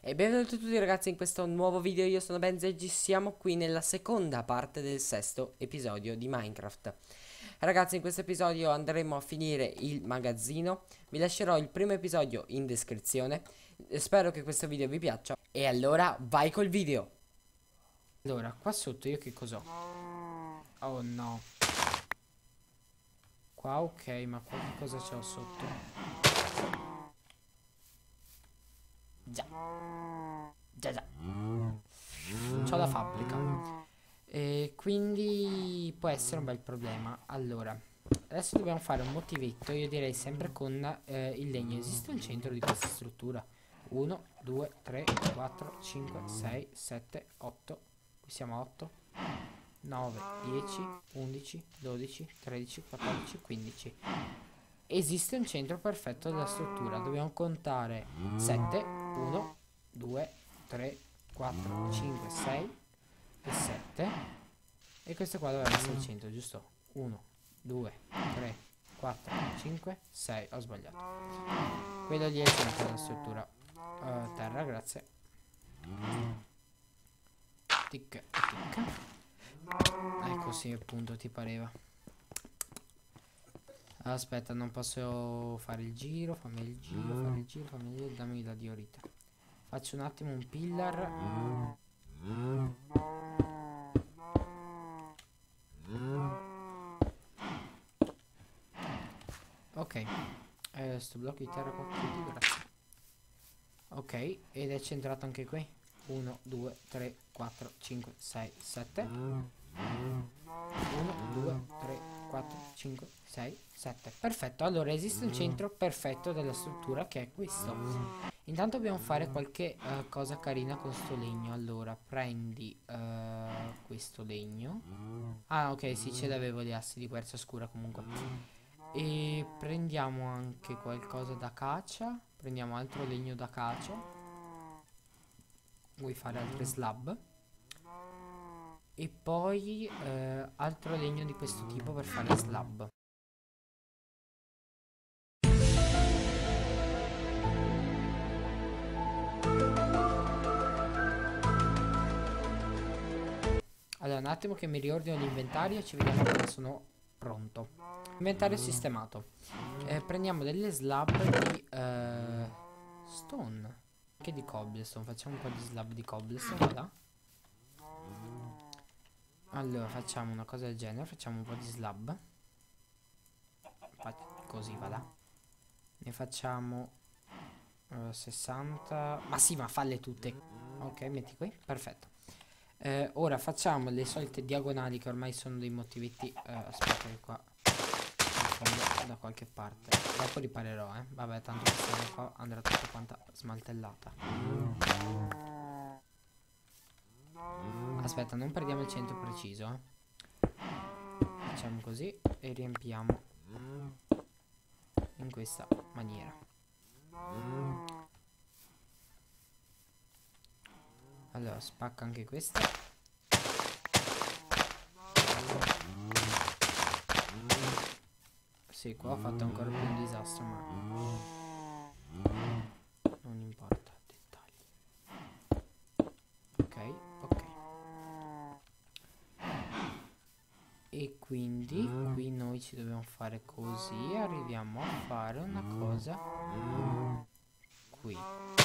E benvenuti tutti ragazzi in questo nuovo video. Io sono Benz e siamo qui nella seconda parte del sesto episodio di Minecraft. Ragazzi, in questo episodio andremo a finire il magazzino. Vi lascerò il primo episodio in descrizione. Spero che questo video vi piaccia. E allora vai col video. Allora, qua sotto io che cos'ho? Oh no. Qua ok, ma qua che cosa c'ho sotto? Già. Già. C'ho la fabbrica. E quindi può essere un bel problema. Allora, adesso dobbiamo fare un motivetto. Io direi sempre con il legno. Esiste un centro di questa struttura? 1, 2, 3, 4, 5, 6, 7, 8. Qui siamo a 8, 9, 10, 11, 12, 13, 14, 15. Esiste un centro perfetto della struttura. Dobbiamo contare 7, 1, 2, 3, 4, 5, 6 e 7. E questo qua dovrebbe essere il centro, giusto? 1, 2, 3, 4, 5, 6. Ho sbagliato. Quello lì è il centro della struttura. Terra, grazie. Tic, tic. Ecco, sì, appunto, ti pareva. Aspetta, non posso fare il giro. Fammi il giro, fare il giro, fammi il giro. Dammi la diorite. Faccio un attimo un pillar. Ok. Sto blocco di terra qua chiudi, grazie. Ok, ed è centrato anche qui. 1, 2, 3, 4, 5, 6, 7. 1, 2, 3, 4, 5, 6, 7. Perfetto, allora esiste un centro perfetto della struttura che è questo. Intanto dobbiamo fare qualche cosa carina con sto legno. Allora, prendi questo legno. Ah, ok, sì, ce l'avevo gli assi di quercia scura comunque. E prendiamo anche qualcosa da cacia. Prendiamo altro legno da cacia. Vuoi fare altre slab? E poi altro legno di questo tipo per fare slab. Allora, un attimo che mi riordino l'inventario e ci vediamo quando sono pronto. Inventario sistemato. Prendiamo delle slab di stone. Che di cobblestone. Facciamo un po' di slab di cobblestone, là. Allora, facciamo una cosa del genere. Facciamo un po' di slab. Così, va là. Ne facciamo 60. Ma sì, ma falle tutte. Ok, metti qui. Perfetto. Ora facciamo le solite diagonali che ormai sono dei motivetti. Aspetta che qua in fondo da qualche parte. Dopo riparerò, vabbè, tanto questa qua andrà tutta quanta smaltellata. Aspetta, non perdiamo il centro preciso, Facciamo così e riempiamo in questa maniera. Allora, spacca anche questa. Sì, qua ho fatto ancora più un disastro, ma non importa, dettagli. Ok, ok. E quindi qui noi ci dobbiamo fare così. Arriviamo a fare una cosa qui.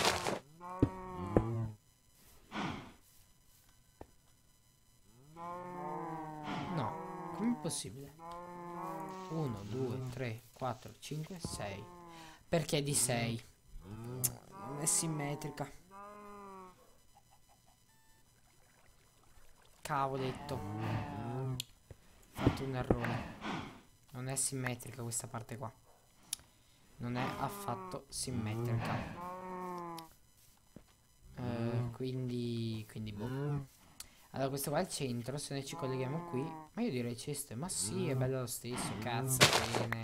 No, com'è possibile? 1, 2, 3, 4, 5, 6. Perché di 6? Non è simmetrica. Cavoletto. Ho fatto un errore. Non è simmetrica questa parte qua. Non è affatto simmetrica. Quindi boh. Allora questo qua è il centro. Se noi ci colleghiamo qui. Ma io direi cesto. Ma sì, è bello lo stesso. Cazzo, bene.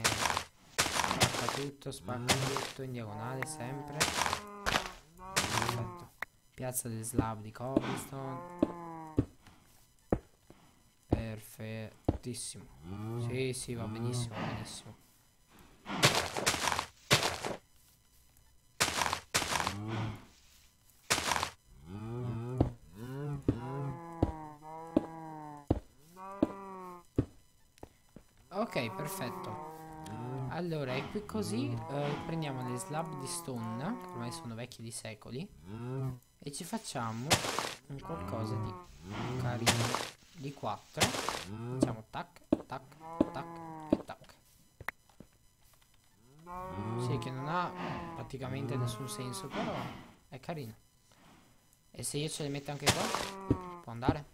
Spacca tutto in diagonale sempre. Perfetto. Piazza delle slab di cobblestone. Perfettissimo. Sì, sì, va benissimo, va benissimo. Ok, perfetto. Allora, e qui così prendiamo le slab di stone, che ormai sono vecchie di secoli, e ci facciamo un qualcosa di carino. Di 4. Facciamo tac, tac, tac e tac. Sì, che non ha praticamente nessun senso, però è carino. E se io ce le metto anche qua, può andare?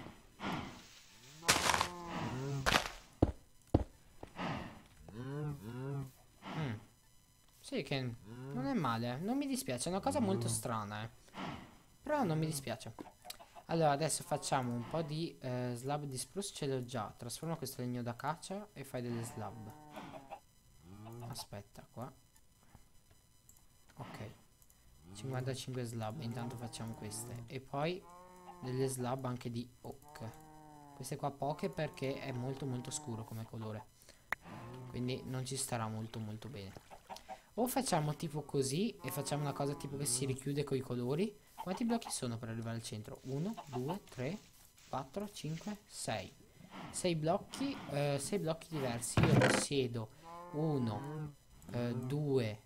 Sì, che non è male, non mi dispiace, è una cosa molto strana, però non mi dispiace. Allora, adesso facciamo un po' di slab di spruce, ce l'ho già. Trasforma questo legno da caccia e fai delle slab. Aspetta, qua. Ok. 55 slab, intanto facciamo queste. E poi delle slab anche di oak. Queste qua poche perché è molto molto scuro come colore. Quindi non ci starà molto molto bene. O facciamo tipo così e facciamo una cosa tipo che si richiude con i colori. Quanti blocchi sono per arrivare al centro? 1, 2, 3, 4, 5, 6. 6 blocchi, 6 blocchi diversi. Io possiedo 1, 2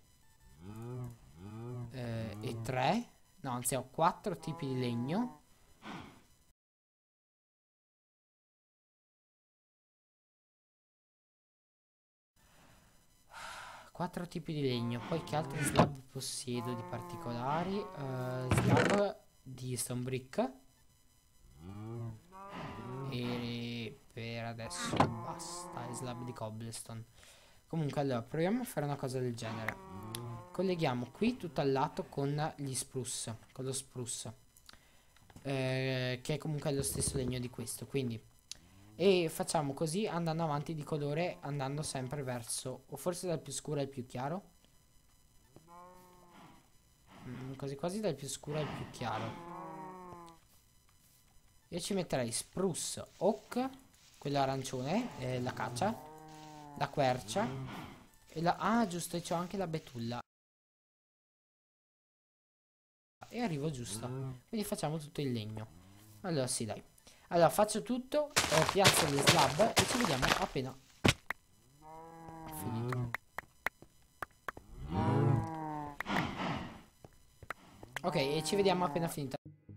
e 3. No, anzi ho 4 tipi di legno. 4 tipi di legno. Poi che altri slab possiedo di particolari? Slab di stone brick. E per adesso basta. E slab di cobblestone. Comunque allora proviamo a fare una cosa del genere. Colleghiamo qui tutto al lato con gli spruce. Con lo spruce. Che è comunque lo stesso legno di questo. Quindi e facciamo così andando avanti di colore, andando sempre verso, o forse dal più scuro al più chiaro. Quasi quasi dal più scuro al più chiaro. Io ci metterei spruce, oak, quello arancione, la caccia, la quercia e la... Ah, giusto, e c'ho anche la betulla. E arrivo giusto. Quindi facciamo tutto il legno. Allora sì, dai. Allora faccio tutto, piazzo le slab e ci vediamo appena finito. Ok, e ci vediamo appena finita.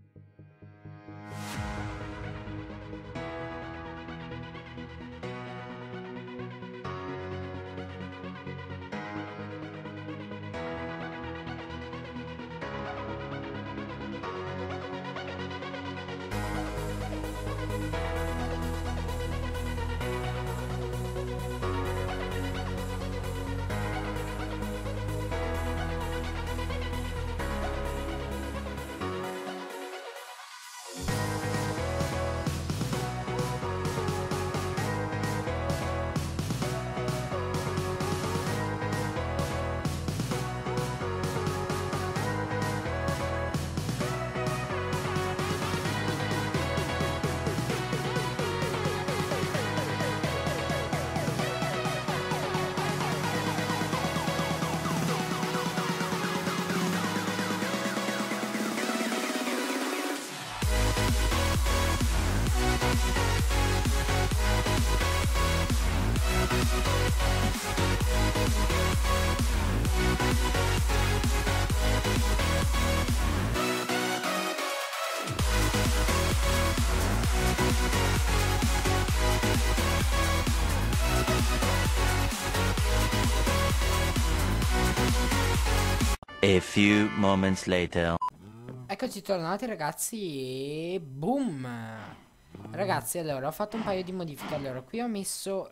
A few moments later. Eccoci tornati ragazzi e boom. Ragazzi, allora ho fatto un paio di modifiche. Allora qui ho messo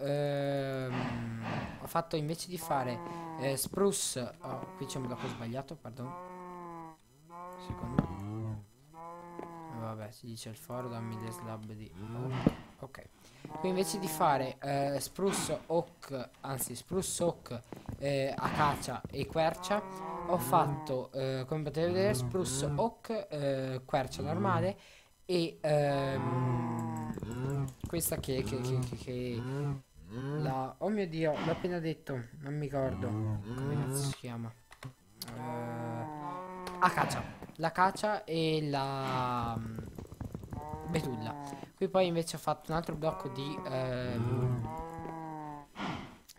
ho fatto invece di fare spruce. Oh, qui c'è un blocco sbagliato, perdono. Secondo. Vabbè, si dice il foro, dammi le slab di ok. Qui invece di fare spruce oak, anzi spruce oak, acacia e quercia, ho fatto come potete vedere spruce oak, quercia normale e questa che la, oh mio dio, l'ho appena detto, non mi ricordo come cazzo si chiama, acacia, l'acacia e la betulla. Qui poi invece ho fatto un altro blocco di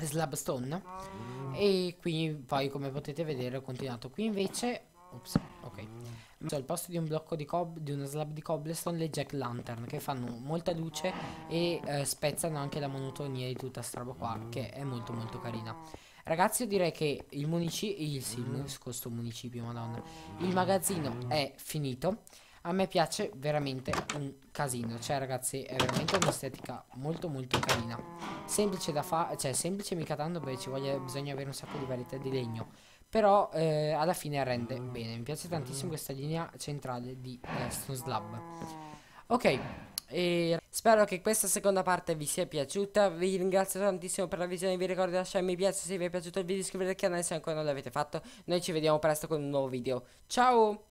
slab stone. E qui poi, come potete vedere, ho continuato. Qui invece, ops, ok, al posto di un blocco di una slab di cobblestone, le jack lantern, che fanno molta luce e spezzano anche la monotonia di tutta sta roba qua, che è molto molto carina. Ragazzi, io direi che il municipio, madonna, il magazzino è finito. A me piace veramente un casino, cioè ragazzi è veramente un'estetica molto molto carina. Semplice da fare, cioè semplice mica tanto, perché bisogna avere un sacco di varietà di legno. Però alla fine rende bene. Mi piace tantissimo questa linea centrale di Stone Slab. Ok, e spero che questa seconda parte vi sia piaciuta. Vi ringrazio tantissimo per la visione. Vi ricordo di lasciare mi piace se vi è piaciuto il video, iscrivetevi al canale se ancora non l'avete fatto. Noi ci vediamo presto con un nuovo video. Ciao!